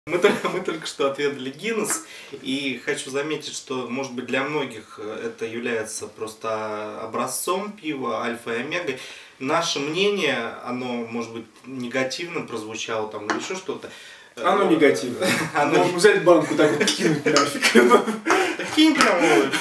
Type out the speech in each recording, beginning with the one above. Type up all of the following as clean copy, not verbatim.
Мы только что отведали Гиннес, и хочу заметить, что, может быть, для многих это является просто образцом пива альфа и омега. Наше мнение, оно, может быть, негативно прозвучало там или еще что-то. Оно негативно. Можно взять банку, так вот кинуть нафиг. Так кинь прямо.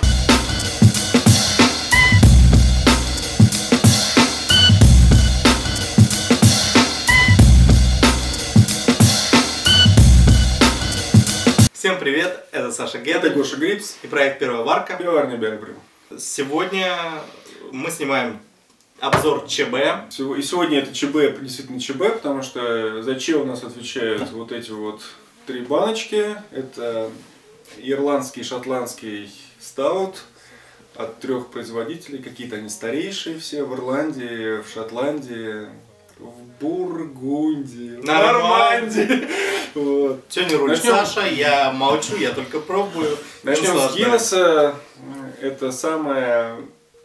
Всем привет, это Саша Гетель. Это Гоша Грипс. И проект «Первая варка». Пивоварня Бяльбрю. Сегодня мы снимаем обзор ЧБ. И сегодня это ЧБ, действительно ЧБ, потому что за Ч у нас отвечают вот эти вот три баночки. Это ирландский, шотландский стаут от 3 производителей. Какие-то они старейшие все в Ирландии, в Шотландии, в Бургундии, в Нормандии. Вот. Сегодня рулит Саша, я молчу, я только пробую. Начнем с Гиннеса. Это самая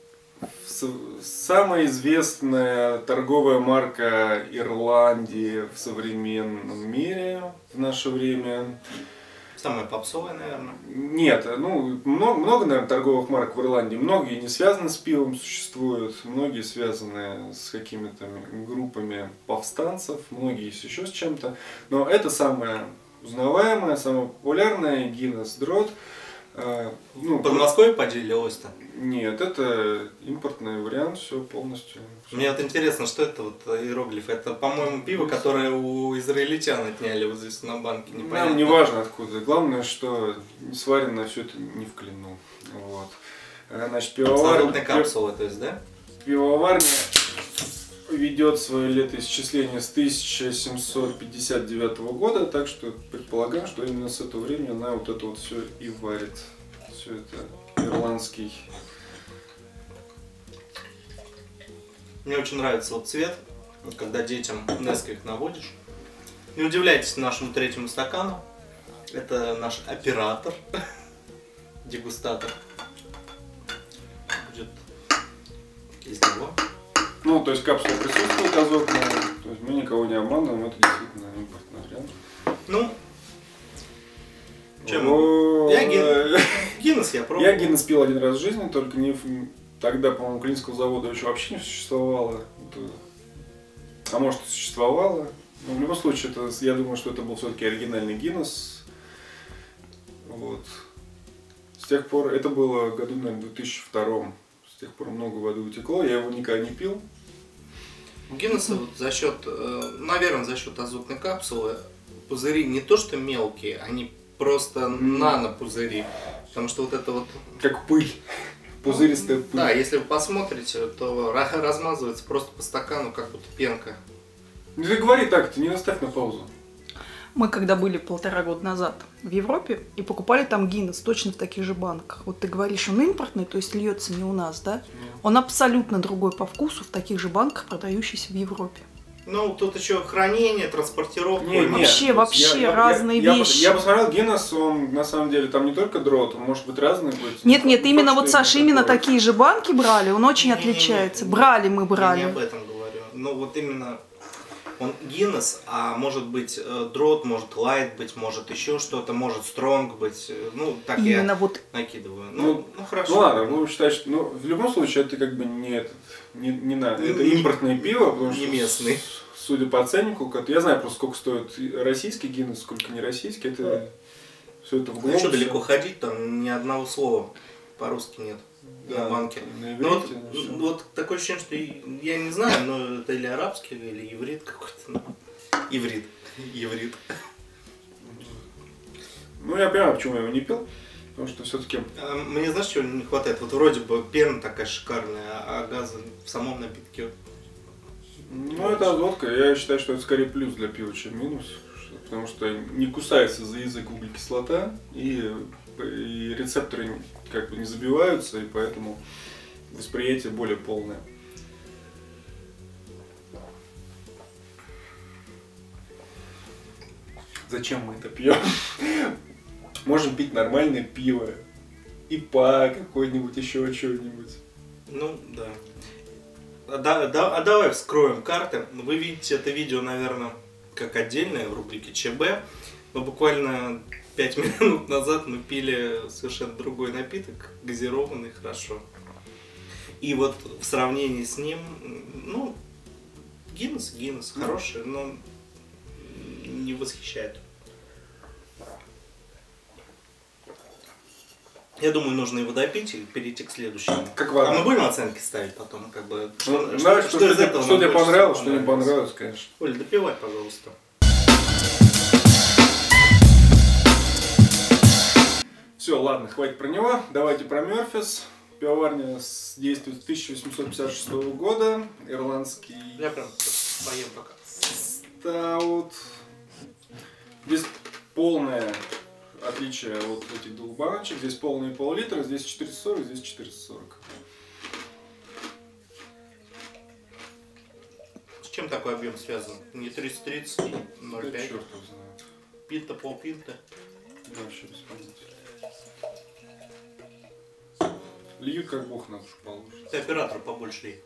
известная торговая марка Ирландии в современном мире в наше время. Самая попсовая, наверное. Нет, ну много, наверное, торговых марок в Ирландии. Многие не связаны с пивом, существуют, многие связаны с какими-то группами повстанцев, многие еще с чем-то. Но это самая узнаваемая, самая популярная Гиннес Дрот. Под Москвой поделилось-то? Нет, это импортный вариант, все полностью. Мне вот интересно, что это вот иероглиф? Это, по-моему, пиво, которое у израильтян отняли вот здесь на банке. Непонятно. Нам не важно откуда. Главное, что сварено все это не в клину. Вот. Значит, абсолютная капсула, то есть, да? Пивоварня ведет свое летоисчисление с 1759 года, так что предполагаем, что именно с этого времени она вот это вот все и варит. Все это ирландский. Мне очень нравится вот цвет, когда детям несколько наводишь. Не удивляйтесь нашему третьему стакану. Это наш оператор, дегустатор. Будет из него. Ну, то есть капсула присутствует азотная, то есть мы никого не обманываем, это действительно импортный вариант. Ну, Гиннес я пробовал. Я Гиннес пил один раз в жизни, только не тогда, по-моему, Клинского завода еще вообще не существовало. А может и существовало. Но в любом случае, я думаю, что это был все-таки оригинальный Гиннес. Вот. С тех пор, это было в году, наверное, 2002. С тех пор много воды утекло, я его никогда не пил. У Гиннеса вот за счет, наверное, за счет азотной капсулы пузыри не то что мелкие, они просто нано-пузыри. Потому что вот это вот... Как пыль. Пузыристая пыль. Да, если вы посмотрите, то размазывается просто по стакану, как будто пенка. Ну ты говори так, ты не наставь на паузу. Мы когда были 1,5 года назад в Европе и покупали там Гиннес точно в таких же банках. Вот ты говоришь, он импортный, то есть льется не у нас, да? Он абсолютно другой по вкусу в таких же банках, продающийся в Европе. Ну, тут еще хранение, транспортировка. Вообще разные вещи. Я посмотрел Гиннес, он на самом деле там не только дрот, он может быть разный быть. Нет, именно вот Саша, именно такие же банки брали, он очень отличается. Брали. Я не об этом говорю. Ну, вот именно... Он Гиннес, а может быть дрот, может лайт быть, может еще что-то, может стронг быть. Ну, так именно я вот накидываю. Ну, хорошо. Ну ладно, будем считать, что в любом случае это как бы не надо. Это импортное пиво, потому что местный. Судя по ценнику, я знаю просто сколько стоит российский Гиннес, сколько не российский, это все это в глобусе. Что далеко ходить, там ни одного слова по-русски нет. Да, на банке. Вот такое ощущение, что я не знаю, но это или арабский, или иврит какой-то. Иврит. Ну я понимаю, почему я его не пил. Потому что все-таки... Мне знаешь, чего не хватает? Вот вроде бы пена такая шикарная, а газа в самом напитке... Ну это азотка. Я считаю, что это скорее плюс для пива, чем минус. Потому что не кусается за язык углекислота и рецепторы как бы не забиваются, и поэтому восприятие более полное. Зачем мы это пьем? Можем пить нормальное пиво, ИПА какой-нибудь, еще что-нибудь. Ну да. А давай вскроем карты. Вы видите это видео, наверное, как отдельное в рубрике ЧБ. Но буквально 5 минут назад мы пили совершенно другой напиток, газированный, хорошо. И вот в сравнении с ним, ну, Гиннес хороший, но не восхищает. Я думаю, нужно его допить и перейти к следующему. Как вода. А мы будем оценки ставить потом, как бы. Что тебе понравилось, что не понравилось, конечно. Оль, допивай, пожалуйста. Все, ладно, хватит про него. Давайте про Мёрфис. Пивоварня действует с 1856 года. Ирландский Я прям поем пока. стаут. Здесь полное отличие от этих двух баночек. Здесь полные пол-литра, здесь 440, здесь 440. С чем такой объем связан? Не 330, не Да 0,5. черт его знает. Пинта, полпинта. Да, вообще без понятия. Льют как бог на душу положит. Ты оператора побольше лей.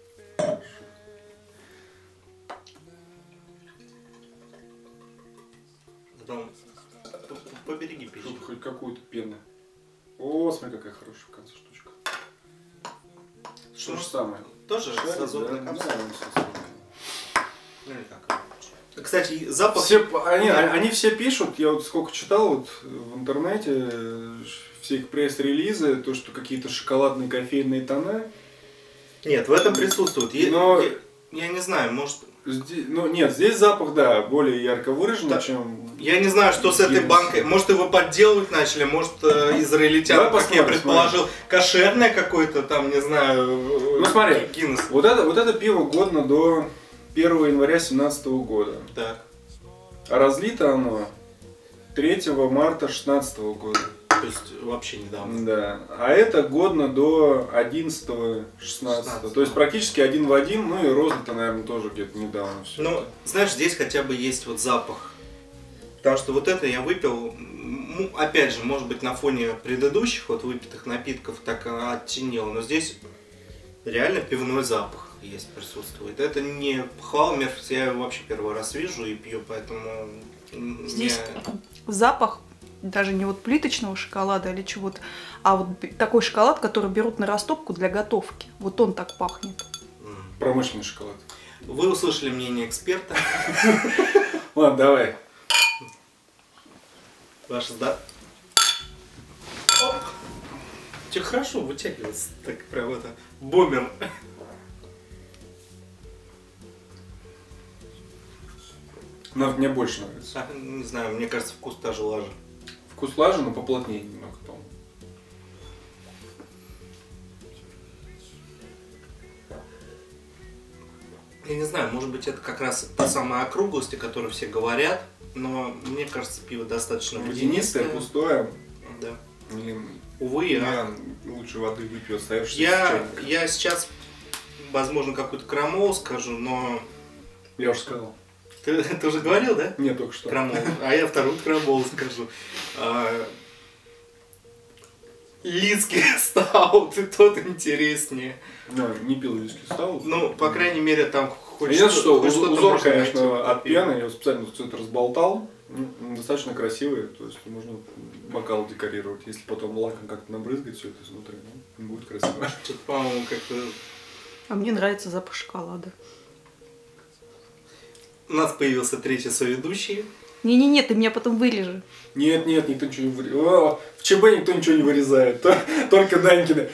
Потом побереги печень. Чтобы хоть какую-то пену. О, смотри, какая хорошая в конце штучка. Что же самое? Тоже с Шарик, азотной да, капсулой? да, все самое. Ну или как? Кстати, запах... Они все пишут, я вот сколько читал вот в интернете, все их пресс-релизы, то, что какие-то шоколадные кофейные тона. Нет, в этом присутствует. Но- Я не знаю, может... Ну нет, здесь запах, да, более ярко выраженный, Да. чем... Я не знаю, что с этой Гиннес. банкой. Может, его подделывать начали, может, израильтян, Давай как я посмотрим, предположил, кошерное какое-то там, не знаю, Ну смотри, Гиннес. вот это пиво годно до 1 января 2017 года. Так. А разлито оно 3 марта 2016 года. То есть вообще недавно. Да. А это годно до 11-16. То есть практически один в один. Ну и розлито, наверное, тоже где-то недавно все. Ну, знаешь, здесь хотя бы есть вот запах. Потому что вот это я выпил, опять же, может быть, на фоне предыдущих вот выпитых напитков так оттенело, но здесь реально пивной запах есть, присутствует. Это не Халмер, я его вообще первый раз вижу и пью, поэтому... Здесь запах даже не вот плиточного шоколада или чего-то, а вот такой шоколад, который берут на растопку для готовки. Вот он так пахнет. Промышленный шоколад. Вы услышали мнение эксперта. Ладно, давай. Ваш да. Тебе хорошо вытягивается, так прям это, бомбер. Но мне больше нравится. Не знаю, мне кажется, вкус та же лажа. Вкус лажи, но поплотнее немного, по-моему. Я не знаю, может быть, это как раз та самая округлость, о которой все говорят, но мне кажется, пиво достаточно Водянистое, водянистое. пустое. Да. И Увы, я лучше воды выпью, остаешься. я сейчас, возможно, какую-то крамолу скажу, но... Я уже сказал. Ты уже говорил, да? Нет, только что. Крамол. А я вторую крамолу скажу. Лидский стаут, и тот интереснее. Да, не пил виски стаут. Ну, по крайней мере, там хоть Понятно, что хоть что-то узор, можно найти конечно, в от пиве. пены, я его специально все это разболтал. Ну, достаточно красивый, то есть можно бокал декорировать. Если потом лаком как-то набрызгать все это изнутри, ну, будет красиво. Что-то, по-моему, как-то... А мне нравится запах шоколада. У нас появился третий соведущий. Не-не-не, ты меня потом вырежи. Нет, никто ничего не вырезает. В ЧБ никто ничего не вырезает, только Данькины.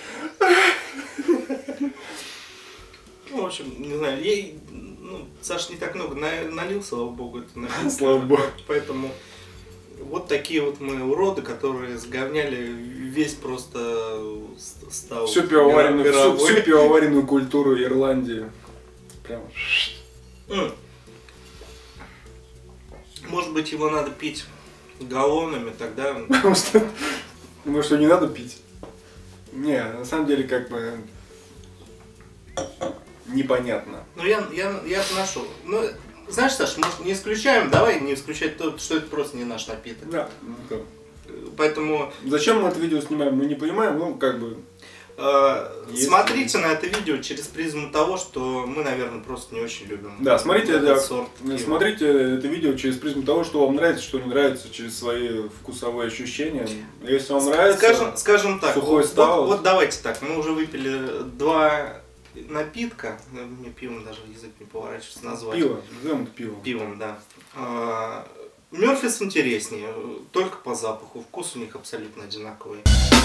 Ну, в общем, не знаю, Саша не так много налил, слава богу, это наверное. Слава богу. Поэтому вот такие вот мы уроды, которые сговняли весь просто стал. Всю пивоваренную культуру Ирландии. Прям. Может быть, его надо пить галлонами, тогда... Может, что не надо пить? Не, на самом деле, как бы... Непонятно. Ну, я отношу. Ну, знаешь, Саш, может, не исключаем, давай не исключать то, что это просто не наш напиток. Да. Поэтому... Зачем мы это видео снимаем, мы не понимаем, ну, как бы... Смотрите на это видео через призму того, что мы, наверное, просто не очень любим. Да, смотрите, этот сорт смотрите это видео через призму того, что вам нравится, что не нравится, через свои вкусовые ощущения. Если вам нравится, скажем так, сухой стаут. Вот давайте так, мы уже выпили 2 напитка, мне пивом даже язык не поворачивается назвать. Пиво, назовем это пивом. Пивом, да. Мёрфис интереснее, только по запаху, вкус у них абсолютно одинаковый.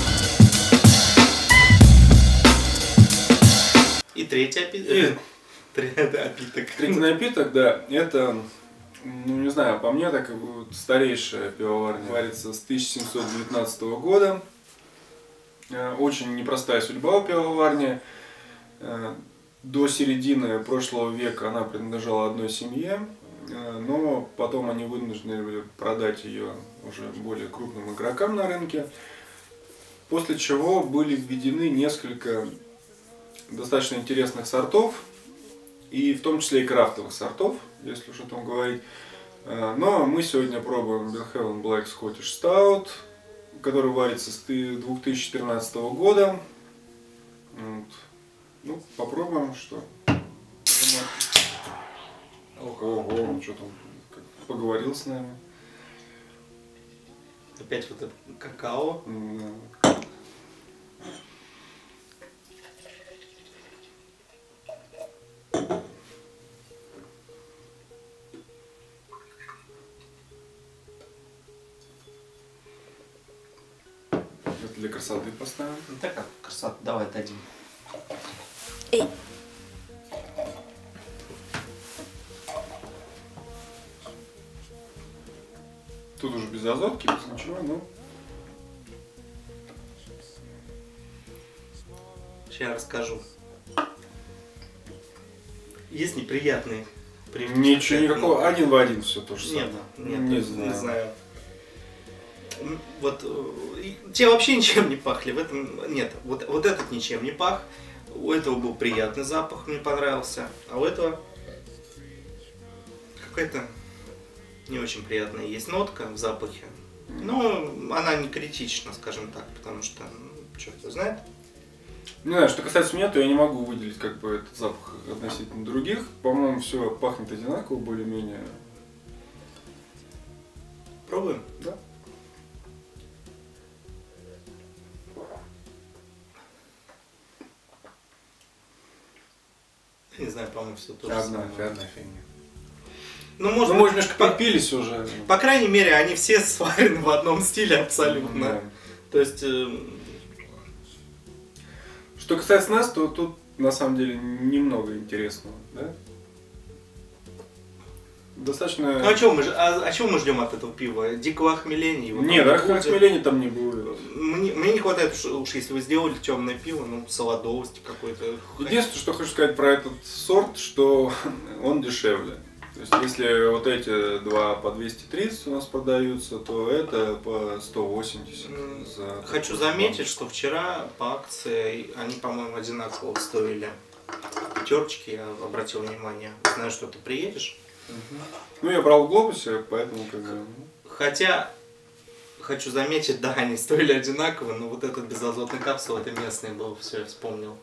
И третий напиток. Третий напиток, да, это, ну не знаю, по мне так вот старейшая пивоварня. Варится с 1719 года. Очень непростая судьба у пивоварни. До середины прошлого века она принадлежала одной семье, но потом они вынуждены были продать ее уже более крупным игрокам на рынке. После чего были введены несколько достаточно интересных сортов, и в том числе и крафтовых сортов, если уж о том говорить. Но мы сегодня пробуем Belhaven Black Scottish Stout, который варится с 2014 года. Вот. Ну, попробуем, что. Ого, что там, поговорил с нами. Опять вот это какао. Это для красоты поставим. Ну так как красота, давай дадим. Эй. Тут уже без азотки, без ничего, но... Сейчас я расскажу. Есть неприятные привычки. Ничего никакого, один в один все то же самое. Нет, не знаю. Вот те вообще ничем не пахли, в этом нет. Вот этот ничем не пах. У этого был приятный запах, мне понравился. А у этого какая-то не очень приятная есть нотка в запахе. Но она не критична, скажем так, потому что, черт его знает. Не знаю, что касается меня, то я не могу выделить как бы этот запах относительно других. По-моему, все пахнет одинаково, более-менее. Пробуем? Да. Не знаю, по-моему, все тоже Одна самое. фигня. Ну, Мы немножко попились уже. По крайней мере, они все сварены в одном стиле абсолютно. Да. То есть... Что касается нас, то тут на самом деле немного интересного, да? Достаточно... Ну, а чего мы ждем от этого пива? Дикого охмеления? Его Нет, там будет? охмеления там не будет. Мне не хватает, уж если вы сделали темное пиво, ну, солодовости какой-то. Единственное, что хочу сказать про этот сорт, что он дешевле. То есть, если вот эти два по 230 у нас продаются, то это по 180. Хочу заметить, что вчера по акции они, по-моему, одинаково стоили. Пятерочки, я обратил внимание. Знаю, что ты приедешь. Ну, я брал в глобусе, поэтому как бы... Хотя, хочу заметить, да, они стоили одинаково, но вот этот безазотный капсул, это местный был, все, я вспомнил.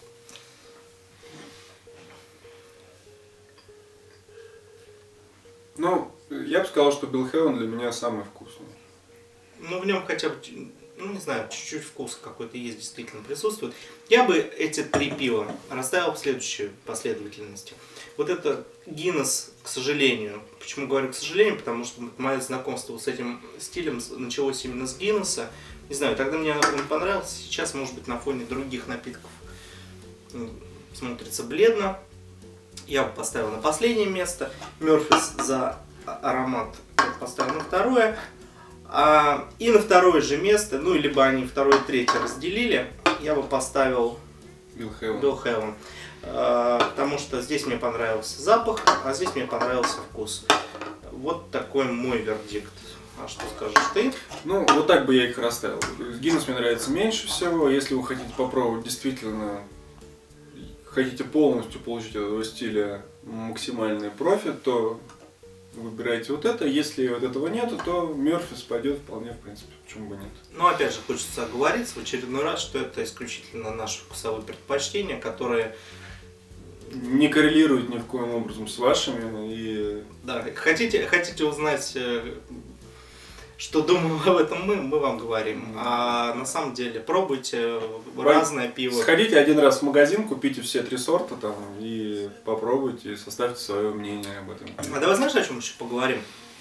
Ну, я бы сказал, что Belhaven для меня самый вкусный. Ну, в нем хотя бы, ну, не знаю, чуть-чуть вкус какой-то есть, действительно присутствует. Я бы эти 3 пива расставил в следующей последовательности. Вот это Guinness, к сожалению. Почему говорю к сожалению? Потому что мое знакомство с этим стилем началось именно с Guinness. Не знаю, тогда мне он понравился. Сейчас, может быть, на фоне других напитков смотрится бледно. Я бы поставил на последнее место. Murphy's за аромат поставил на второе. И на второе же место, ну, либо они второе и третье разделили, я бы поставил Belhaven. Потому что здесь мне понравился запах, а здесь мне понравился вкус. Вот такой мой вердикт. А что скажешь ты? Ну, вот так бы я их расставил. Guinness мне нравится меньше всего. Если вы хотите попробовать действительно, хотите полностью получить от этого стиля максимальный профит, то выбирайте вот это. Если вот этого нету, то Мёрфис пойдет вполне, в принципе, почему бы нет. Но опять же хочется оговориться в очередной раз, что это исключительно наши вкусовые предпочтения, которые не коррелируют ни в коем образом с вашими. И... Да, хотите узнать, что думаем об этом мы вам говорим. А на самом деле пробуйте разное пиво. Сходите один раз в магазин, купите все 3 сорта там и попробуйте, составьте свое мнение об этом. А давай знаешь, о чем еще поговорим?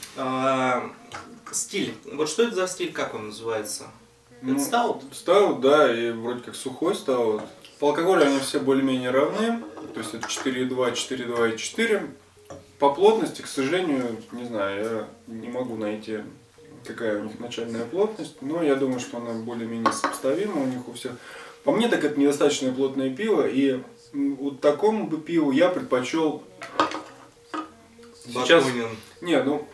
Стиль. Вот что это за стиль, как он называется? Это стаут? Стаут, да, и вроде как сухой стаут. По алкоголю они все более-менее равны. То есть это 4,2, 4,2 и 4. По плотности, к сожалению, не знаю, я не могу найти, какая у них начальная плотность, но я думаю, что она более-менее сопоставима у них у всех. По мне, так это недостаточно плотное пиво, и вот такому бы пиву я предпочел сейчас... Не, ну...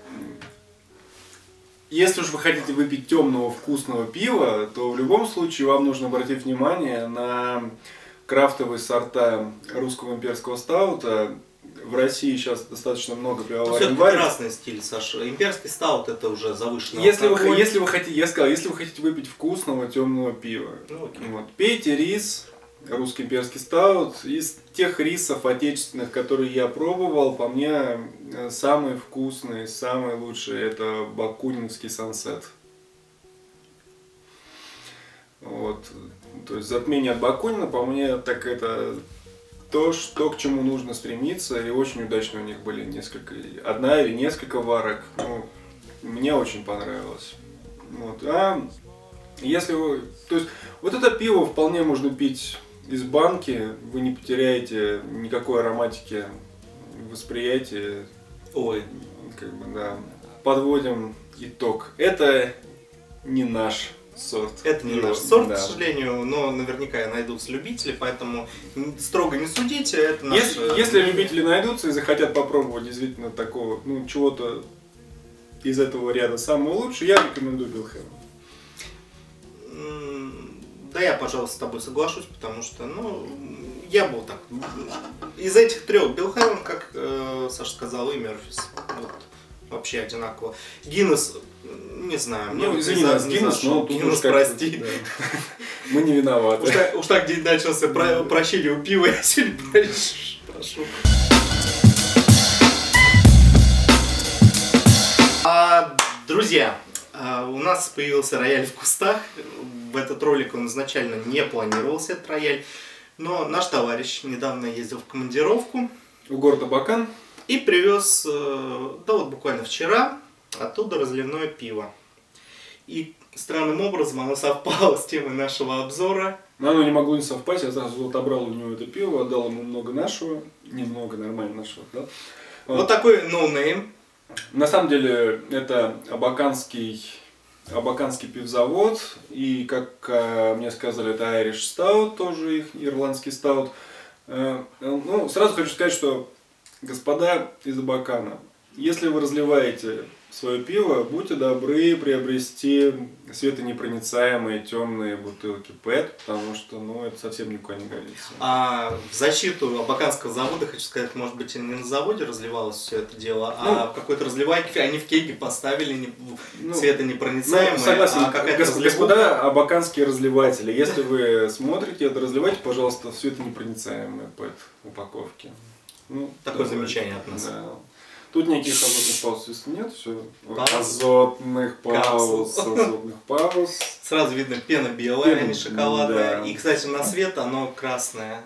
Если уж вы хотите выпить темного вкусного пива, то в любом случае вам нужно обратить внимание на крафтовые сорта русского имперского стаута. В России сейчас достаточно много пивоварен варит. Это красный стиль, Саша. Имперский стаут это уже завышенный если вы хотите выпить вкусного темного пива, вот, пейте рис, русский имперский стаут. Из тех рисов отечественных, которые я пробовал, по мне самый вкусный, самый лучший это бакунинский Сансет. Вот. То есть затмение от Бакунина, по мне, так это то, к чему нужно стремиться, и очень удачно у них были одна или несколько варок. Ну, мне очень понравилось. Вот. А если вы, то есть вот это пиво вполне можно пить из банки, вы не потеряете никакой ароматики, восприятия. Ой, как бы, да. Подводим итог. Это не наш сорт. Это не наш сорт, да, к сожалению, но наверняка найдутся любители, поэтому строго не судите. Это наш... если любители найдутся и захотят попробовать действительно такого, ну, чего-то из этого ряда самого лучшего, я рекомендую Билхем. Да, я, пожалуй, с тобой соглашусь, потому что, ну, я был так. Из этих 3 Билхем, как Саша сказал, и Мёрфис. Вот, вообще одинаково. Гиннес, не знаю. Ну, извини нас, Гиннес, но Гиннес, прости. Да. Мы не виноваты. Уж так день начался прощения у пива, я сегодня прошу. Друзья, у нас появился рояль в кустах. В этот ролик он изначально не планировался, этот рояль. Но наш товарищ недавно ездил в командировку. В город Абакан. И привез, да вот буквально вчера, оттуда разливное пиво. И странным образом оно совпало с темой нашего обзора. Но оно не могло не совпасть, я сразу отобрал у него это пиво, отдал ему много нашего, немного, нормально нашего, да? Вот такой no-name. На самом деле это абаканский пивзавод, и как мне сказали, это Irish Stout, тоже их ирландский стаут. Ну, сразу хочу сказать, что господа из Абакана, если вы разливаете свое пиво, будьте добры приобрести светонепроницаемые темные бутылки ПЭТ, потому что, ну, это совсем никуда не годится. А в защиту абаканского завода хочу сказать, может быть, и не на заводе разливалось все это дело, а в какой-то разливайке они в кеге поставили светонепроницаемые. Ну, согласен, а господа абаканские разливатели, если вы смотрите это, разливайте, пожалуйста, в светонепроницаемые ПЭТ упаковки. Ну, такое замечание от нас. Да. Тут никаких азотных пауз нет, все. Азотных пауз. Сразу видно, пена белая, а не шоколадная. Да. И, кстати, на свет оно красное.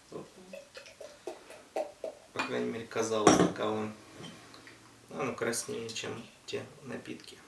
По крайней мере, казалось таковым. Оно краснее, чем те напитки.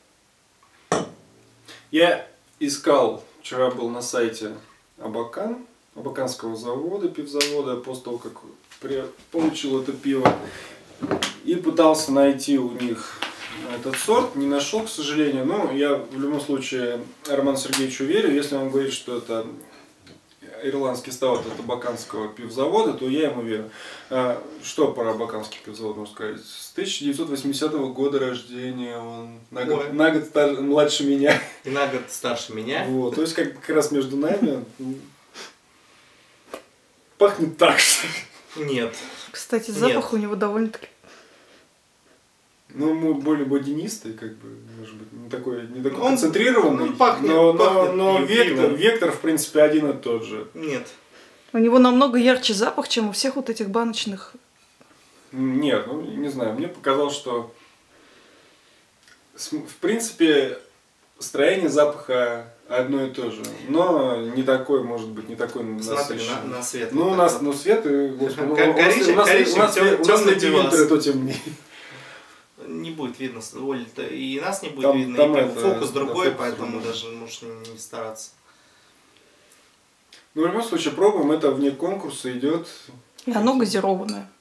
Я искал, вчера был на сайте Абаканского завода, пивзавода, после того, как получил это пиво. И пытался найти у них этот сорт, не нашел, к сожалению, но я в любом случае Роману Сергеевичу верю. Если он говорит, что это ирландский стаут от Абаканского пивзавода, то я ему верю. Что про Абаканский пивзавод можно сказать? С 1980 года рождения, он на год младше меня. И на год старше меня. Вот, то есть как раз между нами пахнет так, что... Нет. Кстати, запах у него довольно-таки Ну, более бодинистый, как бы, может быть, не такой Он концентрированный, пахнет но пивом. вектор, в принципе, один и тот же. Нет. У него намного ярче запах, чем у всех вот этих баночных. Нет, ну, не знаю, мне показалось, что, в принципе, строение запаха одно и то же, но не такой, может быть, не такой Смотри насыщенный. на свет. Ну, вот у так нас, вот. ну, свет, господи, Коричневый, у нас темный леди пивас. Винтер, то темнее. Не будет видно, Оль, и нас не будет Там- видно, там и это, фокус да, другой, фокус поэтому другой. даже можешь не стараться. Ну, в любом случае, пробуем, это вне конкурса идет. И оно газированное.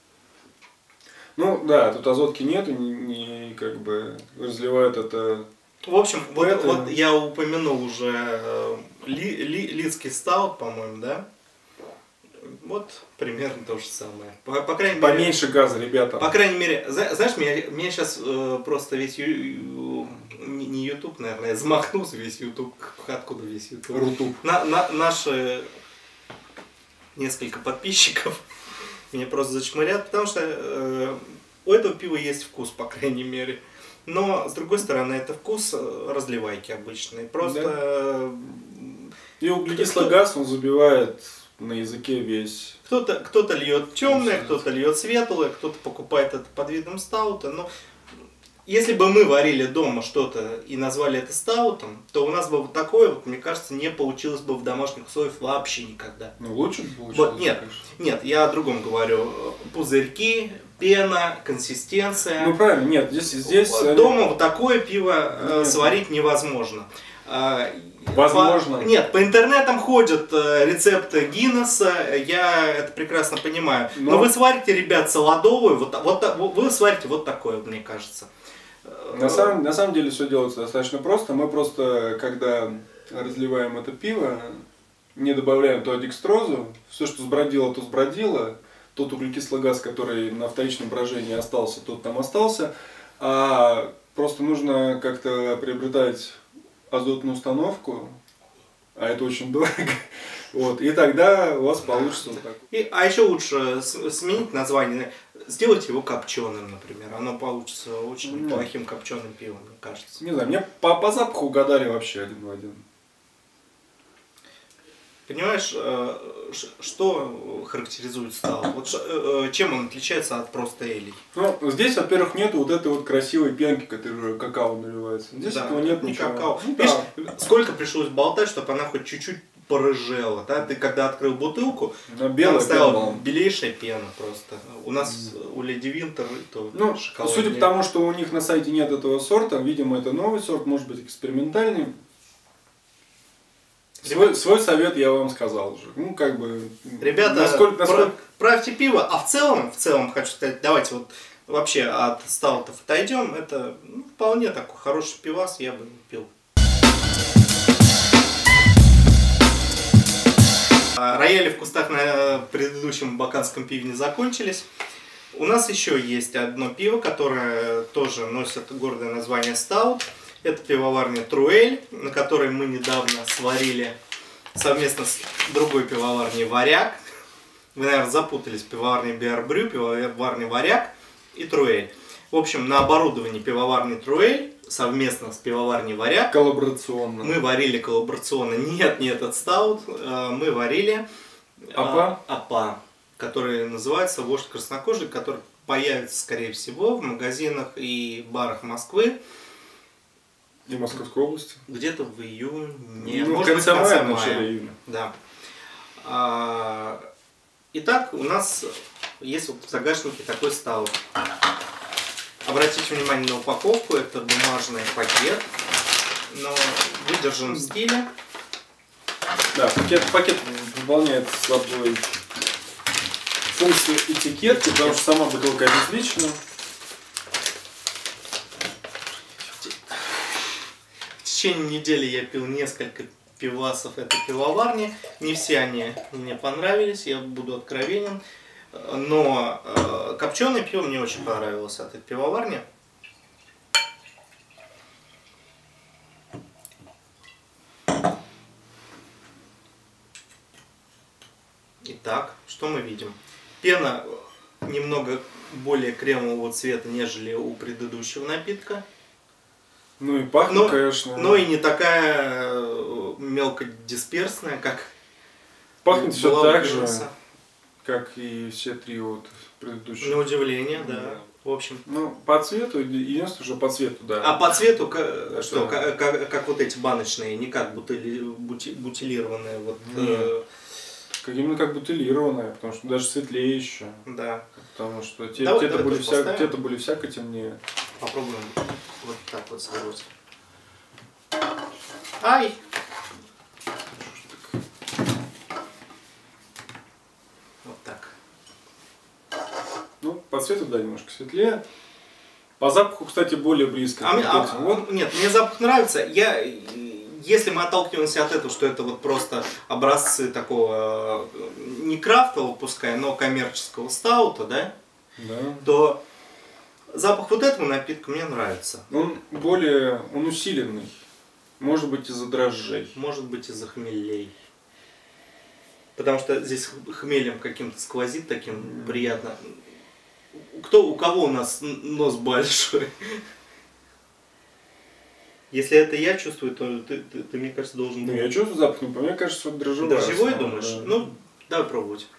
Ну, да, тут азотки нету, не как бы разливают это. В общем, Это- вот я упомянул уже Лидский стаут, по-моему, да? Вот примерно то же самое. По крайней мере, Поменьше газа, ребята. по крайней мере, знаешь, меня сейчас просто весь не YouTube, наверное, я замахнулся весь YouTube. Откуда весь YouTube? Рутуб. Наши несколько подписчиков меня просто зачмырят, потому что у этого пива есть вкус, по крайней мере. Но, с другой стороны, это вкус разливайки обычный. Просто И углекислый газ, он забивает на языке весь. кто-то льет темное, кто-то льет светлое, кто-то покупает это под видом стаута. Но если бы мы варили дома что-то и назвали это стаутом, то у нас бы вот такое, вот, мне кажется, не получилось бы в домашних условиях вообще никогда. Ну, лучше бы получилось. Вот, нет, я о другом говорю. Пузырьки, пена, консистенция. Ну, правильно, нет, здесь Дома вот такое пиво Нет. сварить невозможно. Возможно. Нет, по интернетам ходят рецепты Гиннесса, я это прекрасно понимаю. Но вы сварите, ребят, солодовую, вы сварите вот такое, мне кажется. На самом деле все делается достаточно просто. Мы просто, когда разливаем это пиво, не добавляем то декстрозу, все, что сбродило, то сбродило, тот углекислый газ, который на вторичном брожении остался, тот там остался, а просто нужно как-то приобретать азотную установку, а это очень дорого. Вот, и тогда у вас получится вот так. А еще лучше сменить название, сделать его копченым, например. Оно получится очень неплохим копченым пивом, мне кажется. Не знаю, мне по запаху угадали вообще один в один. Понимаешь, что характеризует стаут? Вот чем он отличается от просто элей? Ну, здесь, во-первых, нету вот этой вот красивой пенки, которая какао наливается. Здесь Да, этого нет не ничего. какао. Ну, Видишь, да. сколько пришлось болтать, чтобы она хоть чуть-чуть порыжела. Да? Ты когда открыл бутылку, Она белая, там стояла белая. белейшая пена просто. У нас у Леди Винтер то Ну, шоколад. судя по тому, что у них на сайте нет этого сорта, видимо, это новый сорт, может быть, экспериментальный. Свой совет я вам сказал уже. Ну, как бы... Ребята, правьте пиво. А в целом, хочу сказать, давайте вот вообще от стаутов отойдем. Это вполне такой хороший пивас, я бы пил. Рояли в кустах на предыдущем баканском пиве не закончились. У нас еще есть одно пиво, которое тоже носит гордое название стаут. Это пивоварня Труэль, на которой мы недавно сварили совместно с другой пивоварней Варяг. Вы, наверное, запутались. Пивоварня Биарбрю, пивоварня Варяг и Труэль. В общем, на оборудовании пивоварни Труэль совместно с пивоварней Варяг Коллаборационно. мы варили коллаборационно. Нет, этот стаут. Мы варили Апа, который называется «Вождь краснокожий», который появится, скорее всего, в магазинах и барах Москвы. И Московской области. Где-то в июне. Ну, может в конце быть, мая, в начале июня. Да. Итак, у нас есть вот в загашнике такой стаут. Обратите внимание на упаковку. Это бумажный пакет, но выдержан в стиле. Да, пакет выполняет собой функцию этикетки, потому что сама бутылка обезличена. В течение недели я пил несколько пивасов этой пивоварни. Не все они мне понравились, я буду откровенен. Но копченое пиво мне очень понравилось от этой пивоварни. Итак, что мы видим? Пена немного более кремового цвета, нежели у предыдущего напитка. Ну и пахнет, конечно. Но и не такая мелкодисперсная, как пахнет все была у так же, Гиннесса. как и все три вот предыдущие. На удивление, да. Да. В общем. Ну, по цвету, единственное, что по цвету, да. А по цвету, что, Это- как вот эти баночные, не как бутилированные. Вот, Именно как бутылированная, потому что даже светлее еще. да. Потому что Давай те-то были, тоже поставим. те-то были всяко темнее. Попробуем вот так вот свернуть. Ай! Вот так. Ну, по цвету, да, немножко светлее. По запаху, кстати, более близко. к вот этим. Вот. Нет, мне запах нравится. Если мы отталкиваемся от этого, что это вот просто образцы такого не крафтового, пускай, но коммерческого стаута, да, Да. то запах вот этого напитка мне нравится. Он усиленный. Может быть, из-за дрожжей. Может быть, из-за хмелей. Потому что здесь хмелем каким-то сквозит, таким приятно. У кого у нас нос большой? Если это я чувствую, то ты мне кажется, должен Ну, был. я чувствую запах, но мне кажется, что дрожжевая. Дрожжевой, основа, думаешь? да. Ну, давай пробовать.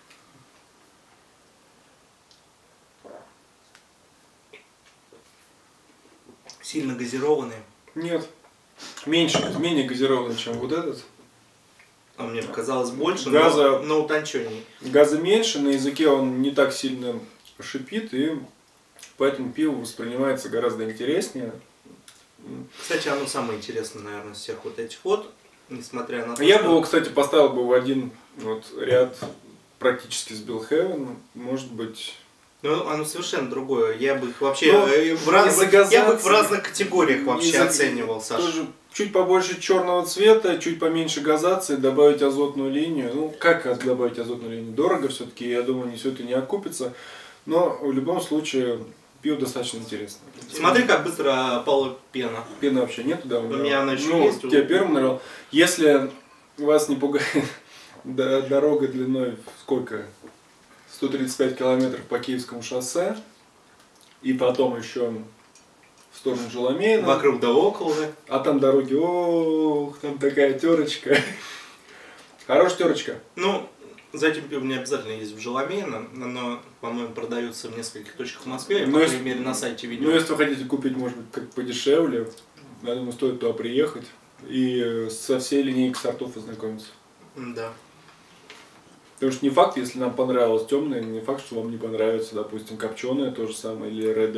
Сильно газированные. Нет. Менее газированный, чем вот этот. А мне показалось больше, Газа- но утонченней. Газа меньше, на языке он не так сильно шипит, и поэтому пиво воспринимается гораздо интереснее. Кстати, оно самое интересное, наверное, из всех вот этих вот. Несмотря на то, Я что... бы его, кстати, поставил бы в один вот ряд практически с Bill Heaven. Может быть... Ну, оно совершенно другое. Я бы их вообще Ну, я бы их в газации, разных категориях вообще из-за- оценивал, Саша. Тоже чуть побольше черного цвета, чуть поменьше газации, добавить азотную линию. Ну, как добавить азотную линию? Дорого все-таки, я думаю, все это не окупится. Но в любом случае пиво достаточно интересно. Смотри, как быстро опала пена. Пены вообще нету, да? У меня она еще ну, есть. Я первым наливал. Если вас не пугает дорога длиной в сколько? 135 километров по Киевскому шоссе. И потом еще в сторону Желомейна. Вокруг да около. Да? А там дороги, ох, там такая терочка. Хорошая терочка. Ну, за этим пивом не обязательно есть в Желомейно. Оно, по-моему, продается в нескольких точках в Москве. Ну, По если- крайней мере, на сайте видео. Ну, если вы хотите купить, может быть, как подешевле, я думаю, стоит туда приехать и со всей линейкой сортов ознакомиться. Да. Потому что не факт, если нам понравилось темное, не факт, что вам не понравится, допустим, копченое, то же самое, или Red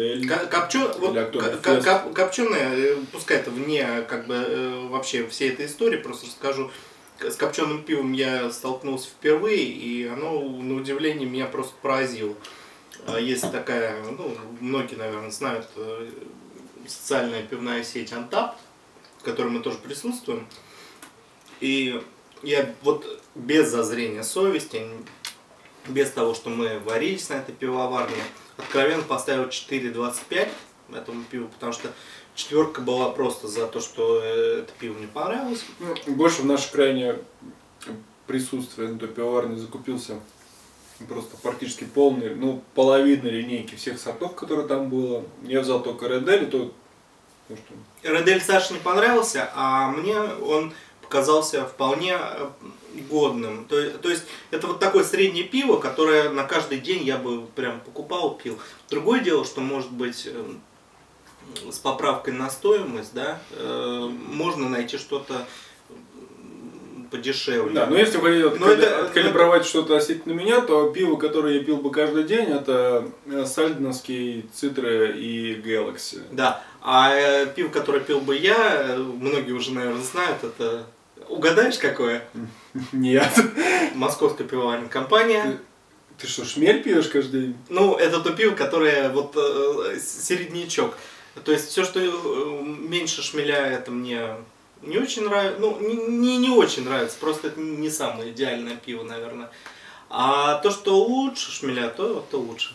Ale. Копченое, пускай это вне как бы вообще всей этой истории, просто расскажу. С копченым пивом я столкнулся впервые, и оно, на удивление, меня просто поразило. Есть такая, ну, многие, наверное, знают, социальная пивная сеть Антап, в которой мы тоже присутствуем. И я вот без зазрения совести, без того, что мы варились на этой пивоварне, откровенно поставил 4,25 этому пиву, потому что четверка была просто за то, что это пиво мне понравилось. Ну, больше в наше крайнее присутствие на той пивоварне закупился просто практически полный, ну, половина линейки всех сортов, которые там было. Я взял только Red Ale, то... потому что- Редель Саше не понравился, а мне он показался вполне годным. То есть это вот такое среднее пиво, которое на каждый день я бы прям покупал, пил. Другое дело, что может быть с поправкой на стоимость, да, можно найти что-то подешевле. Да, но если вы хотите Но это- откалибровать что-то относительно меня, то пиво, которое я пил бы каждый день, это Сальденовский, Цитра и Galaxy. Да, а пиво, которое пил бы я, многие уже, наверное, знают, это... Угадаешь, какое? Нет. Московская пивоварная компания. Ты что, шмель пьешь каждый день? Ну, это то пиво, которое вот середнячок. То есть все, что меньше шмеля, это мне не очень нравится. Ну, не очень нравится, просто это не самое идеальное пиво, наверное. А то, что лучше шмеля, то лучше.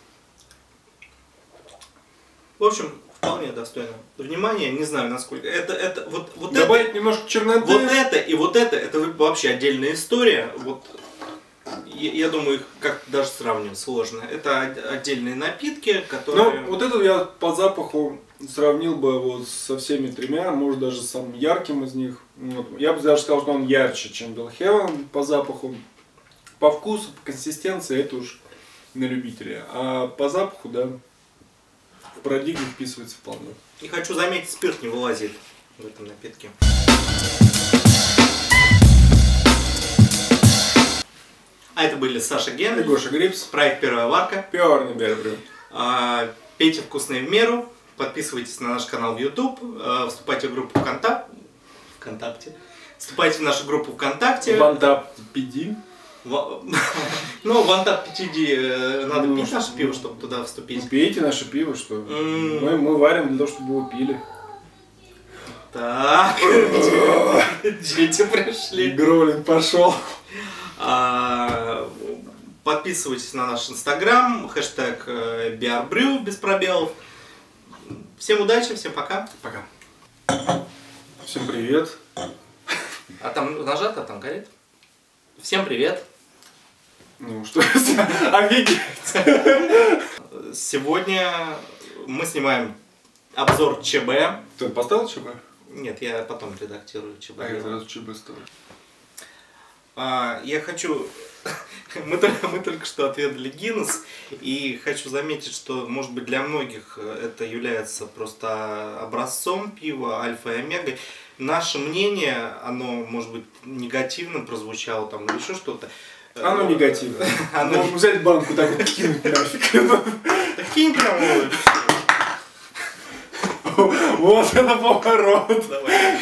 В общем, вполне достойно внимания. Не знаю, насколько. Это вот Добавить немножко черноты. вот это и вот это вообще отдельная история. Вот Я думаю, их как-то даже сравнивать сложно. Это отдельные напитки, которые... Ну, вот это я по запаху сравнил бы вот со всеми тремя, может даже с самым ярким из них. Вот. Я бы даже сказал, что он ярче, чем Bell Heaven по запаху. По вкусу, по консистенции это уж на любителя. А по запаху, да, в парадигму вписывается вполне. И хочу заметить, спирт не вылазит в этом напитке. А это были Саша Ген, Гоша Грипс, проект «Первая варка». Пёрный Бербрю. Пейте вкусные в меру, подписывайтесь на наш канал в YouTube, вступайте в группу ВКонтакте. Вступайте в нашу группу ВКонтакте. Вантап PD. Ну, Вантап PD надо пить наше пиво, чтобы туда вступить. Пейте наше пиво, что мы варим для того, чтобы его пили. Так, дети пришли. Гролин пошел. Подписывайтесь на наш инстаграм, хэштег BRBrew без пробелов. Всем удачи, всем пока. Пока. Всем привет. А там нажато, там горит? Всем привет. Ну что, офигеть. Сегодня мы снимаем обзор ЧБ. Ты поставил ЧБ? Нет, я потом редактирую ЧБ. А я сразу ЧБ ставлю. Я хочу... Мы только что отведали Гиннес, и хочу заметить, что, может быть, для многих это является просто образцом пива альфа и омега. Наше мнение, оно, может быть, негативно прозвучало там или еще что-то. Оно негативно. Оно взять банку так вот кинуть нафиг. Так кинь прямо. Вот это поворот. Давай.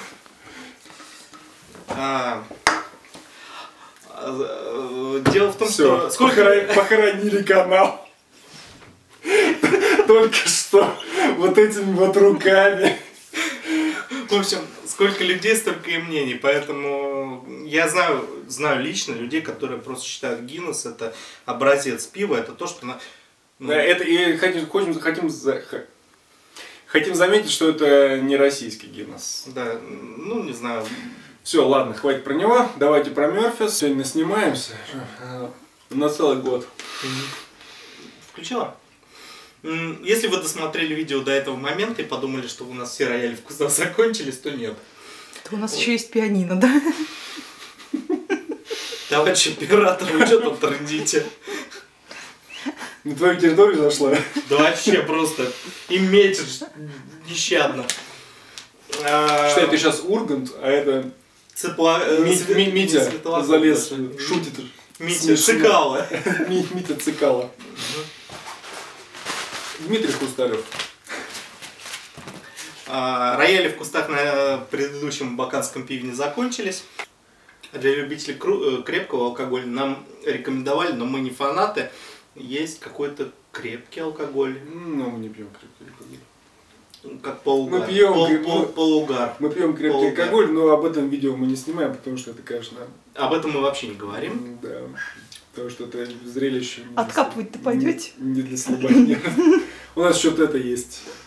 Дело в том, что сколько похоронили канал. Только что вот этими вот руками. В общем, сколько людей, столько и мнений. Поэтому я знаю лично людей, которые просто считают Гиннес это образец пива, это то, что... Да, это и хотим заметить, что это не российский Гиннес. Да, ну не знаю. Все, ладно, хватит про него. Давайте про Мерфис. Сегодня снимаемся на целый год. Включила? Если вы досмотрели видео до этого момента и подумали, что у нас все рояли вкусно закончились, то нет. У нас еще есть пианино, да? Товарищ оператор, вы что там трындите? На твою территорию зашла? Да вообще просто и метишь нещадно. Что это сейчас Ургант, а это... Митя залез, шутит. Митя Цикало. Митя Цикало. Дмитрий Хрусталев. Рояли в кустах на предыдущем баканском пиве не закончились. Для любителей крепкого алкоголя нам рекомендовали, но мы не фанаты. Есть какой-то крепкий алкоголь. Ну, мы не пьем крепкий алкоголь. Как полугар. Мы пьем полугар. Мы пьем крепкий алкоголь, но об этом видео мы не снимаем, потому что это, конечно... Об этом мы вообще не говорим. Да, потому что это зрелище... Откапывать-то пойдете? Не для слабонервных. У нас что-то это есть.